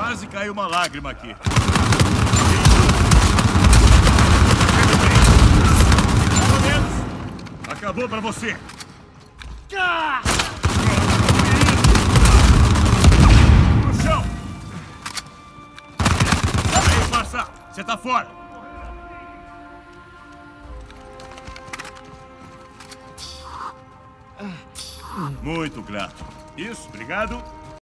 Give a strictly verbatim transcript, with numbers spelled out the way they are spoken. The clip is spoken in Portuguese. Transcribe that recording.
Quase caiu uma lágrima aqui. Pelo menos, acabou pra você. No chão. Vem, parça. Você tá fora. Muito grato. Isso, obrigado.